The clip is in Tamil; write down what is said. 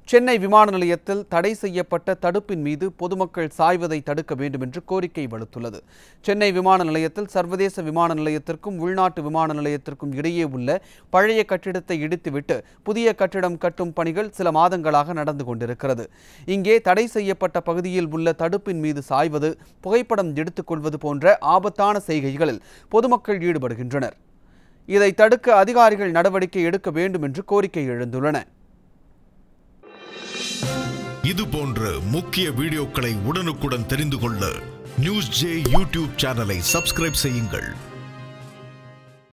சென்னை விமான நிலையத்தில் தடை செய்யப்பட்ட தடுப்பின் மீது பொதுமக்கள் சாய்வதை தடுக்க வேண்டும் என்று கோரிக்கை வலுத்துள்ளது. சென்னை விமான நிலையத்தில் சர்வதேச விமான நிலையத்திற்கும் உள்நாட்டு விமான நிலையத்திற்கும் இடையே உள்ள பழைய கட்டிடத்தை இடித்துவிட்டு புதிய கட்டிடம் கட்டும் பணிகள் சில மாதங்களாக நடந்து கொண்டிருக்கிறது. இங்கே தடை செய்யப்பட்ட பகுதியில் உள்ள தடுப்பின் மீது சாய்வது, புகைப்படம் எடுத்துக்கொள்வது போன்ற ஆபத்தான செய்கைகளில் பொதுமக்கள் ஈடுபடுகின்றனர். இதை தடுக்க அதிகாரிகள் நடவடிக்கை எடுக்க வேண்டும் என்று கோரிக்கை எழுந்துள்ளன. இது போன்ற முக்கிய வீடியோக்களை உடனுக்குடன் தெரிந்து கொள்ள நியூஸ் ஜே யூடியூப் சேனலை சப்ஸ்கிரைப் செய்யுங்கள்.